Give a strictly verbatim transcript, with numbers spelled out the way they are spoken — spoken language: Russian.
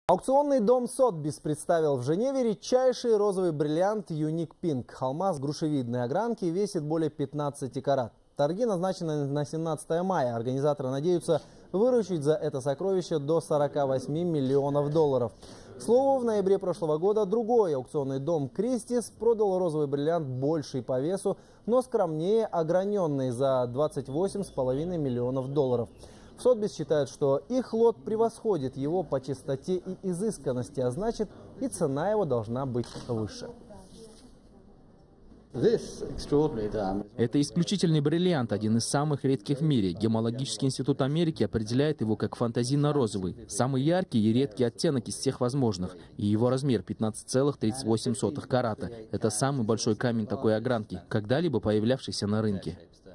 Аукционный дом Сотбис представил в Женеве редчайший розовый бриллиант Unique Pink. Алмаз грушевидной огранки весит более пятнадцати карат. Торги назначены на семнадцатое мая. Организаторы надеются выручить за это сокровище до сорока восьми миллионов долларов. К слову, в ноябре прошлого года другой аукционный дом Кристис продал розовый бриллиант больший по весу, но скромнее ограненный за двадцать восемь с половиной миллионов долларов. В Сотбис считают, что их лот превосходит его по чистоте и изысканности, а значит и цена его должна быть выше. Это исключительный бриллиант, один из самых редких в мире. Гемологический институт Америки определяет его как фантазийно-розовый. Самый яркий и редкий оттенок из всех возможных. И его размер пятнадцать целых тридцать восемь сотых карата. Это самый большой камень такой огранки, когда-либо появлявшийся на рынке.